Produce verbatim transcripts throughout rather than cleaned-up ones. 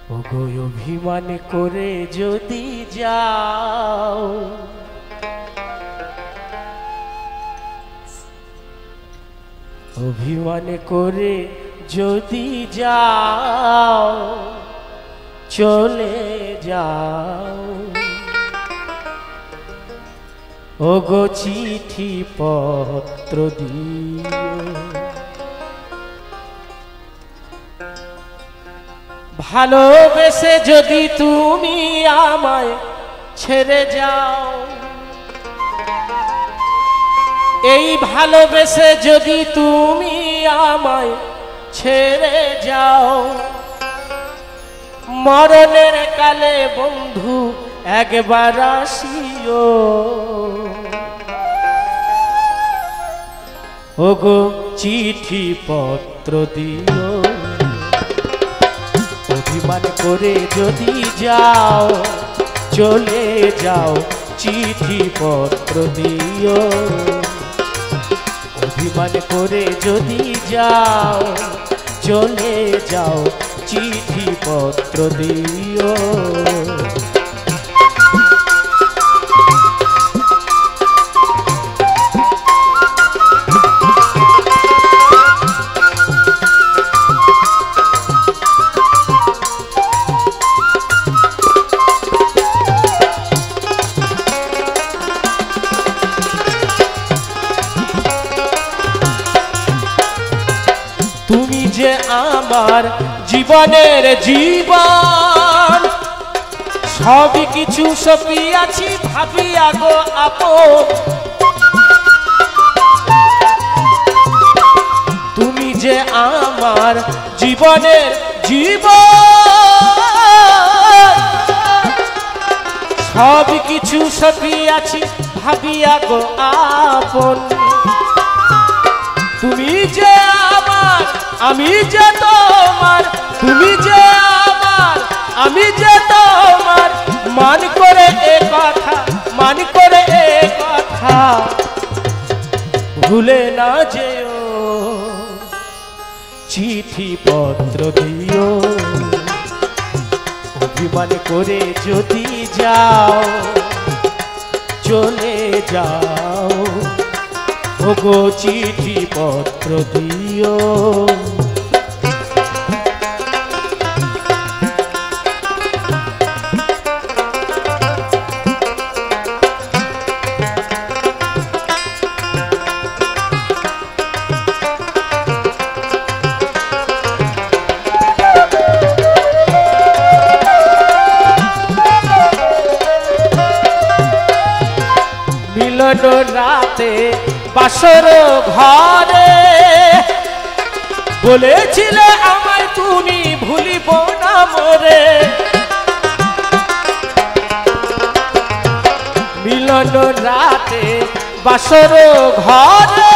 ওগো অভিমান করে যদি যাও, অভিমান করে যদি যাও, চলে যাও। ওগো চিঠি পত্র দিও, ভালোবেসে যদি তুমি আমায় ছেড়ে যাও, এই ভালোবেসে যদি তুমি আমায় ছেড়ে যাও, মরণের কালে বন্ধু একবার আসিও। ওগো চিঠি পত্র দিও, অভিমান করে যদি যাও, চলে যাও। চিঠি পত্র দিও, অভিমান করে যদি যাও, চলে যাও। চিঠি পত্র দিও। তুমি যে আমার জীবনের জীবন, সবই কিছু সপিয়াছি ভাবিয়া গো আপন। তুমি যে আমার জীবনের জীবন, সবই কিছু সপিয়াছি ভাবিয়া গো আপন। তুমি যে আমার, আমি যে তোমার, তুমি যে আমার, আমি যে তোমার, মান করে এ কথা, মান করে এ কথা ভুলে না যেও। চিঠি পত্র দিও, অভিমান করে যদি যাও, চলে যাও। ওগো চিঠি পত্র দিও। মিলন রাতে বাসর ঘরে বলেছিলে আমায় তুমি ভুলিব না মোরে। মিলন রাতে বাসর ঘরে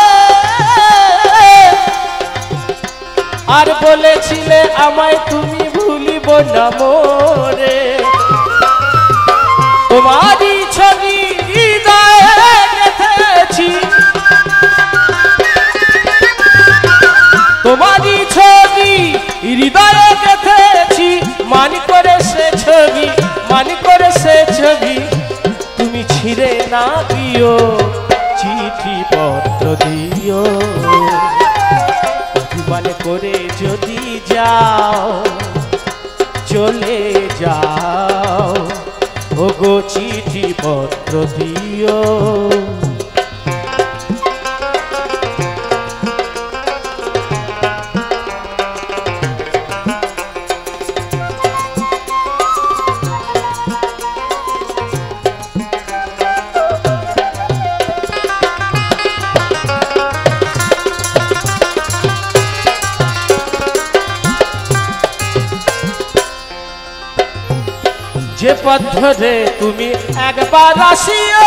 আর বলেছিলে আমায় তুমি ভুলিব না মোরে। তোমারই ছবি হৃদয়ে গেঁথেছি, তোমারই ছবি হৃদয়ে গেঁথেছি, মান করে সে ছবি, মান করে সে ছবি তুমি ছিঁড়ে না দিও। চিঠি পত্র দিও, অভিমান করে যদি যাও, চলে যাও। ওগো চিঠি পত্র দিও। যে পথ ধরে তুমি একবার আসিও,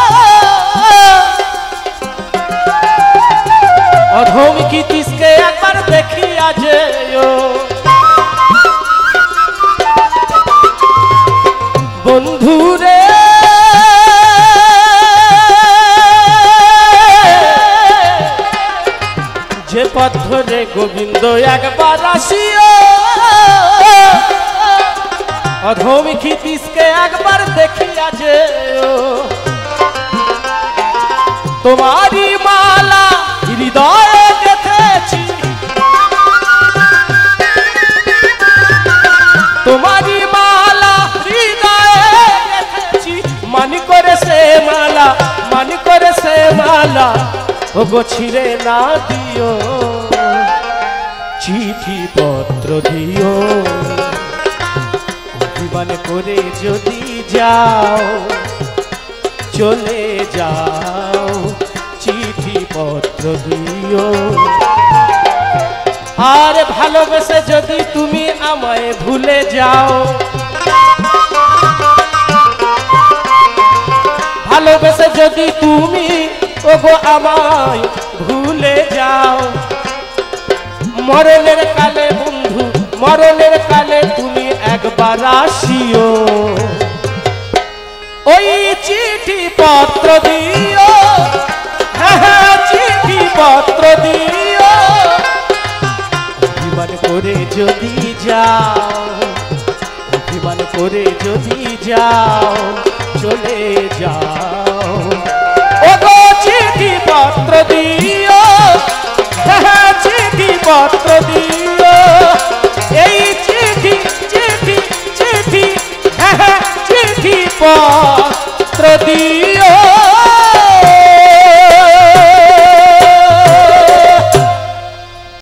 অধম কি তিসকে একবার দেখিয়া যেও। বন্ধুরে যে পথ ধরে গোবিন্দ একবার আসিও, অধমি ক্ষিতিশকে একবার দেখিয়া যে তোমারি মালা হৃদয়ে গেথেছি, তোমারি মালা হৃদয়ে গেথেছি, মানি করে সে মালা, মানি করে সে মালা ওগো ছিঁড়ে না দিও, চিঠি পত্র দিও, অভিমান করে যদি যাও চলে যাও, চিঠি পত্র দিও। আর ভালোবেসে যদি তুমি আমায় ভুলে যাও, ভালোবেসে যদি তুমি ওগো আমায় ভুলে যাও, মরণের কালে বন্ধু, মরণের কালে তুমি একবার আসিও, ওই চিঠি পত্র দিও, হ্যাঁ চিঠি পত্র দিও, অভিমান করে যদি যাও, অভিমান করে যদি যাও চলে যাও।